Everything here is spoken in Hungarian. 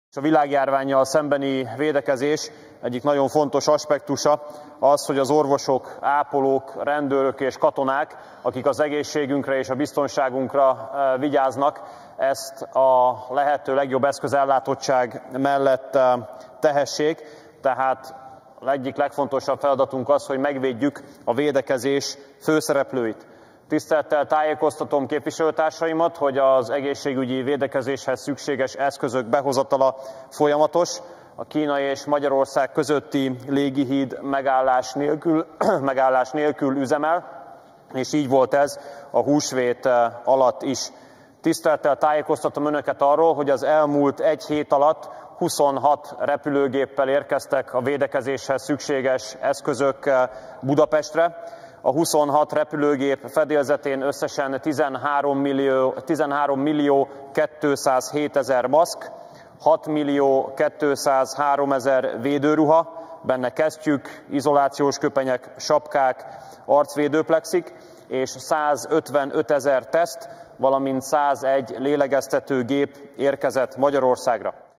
A világjárvánnyal szembeni védekezés egyik nagyon fontos aspektusa az, hogy az orvosok, ápolók, rendőrök és katonák, akik az egészségünkre és a biztonságunkra vigyáznak, ezt a lehető legjobb eszközellátottság mellett tehessék. Tehát egyik legfontosabb feladatunk az, hogy megvédjük a védekezés főszereplőit. Tisztelettel tájékoztatom képviselőtársaimat, hogy az egészségügyi védekezéshez szükséges eszközök behozatala folyamatos. A kínai és Magyarország közötti légihíd megállás nélkül üzemel, és így volt ez a húsvét alatt is. Tisztelettel tájékoztatom önöket arról, hogy az elmúlt egy hét alatt 26 repülőgéppel érkeztek a védekezéshez szükséges eszközök Budapestre. A 26 repülőgép fedélzetén összesen 13 millió 207 ezer maszk, 6 millió 203 ezer védőruha, benne kesztyűk, izolációs köpenyek, sapkák, arcvédőplexik, és 155 ezer teszt, valamint 101 lélegeztetőgép érkezett Magyarországra.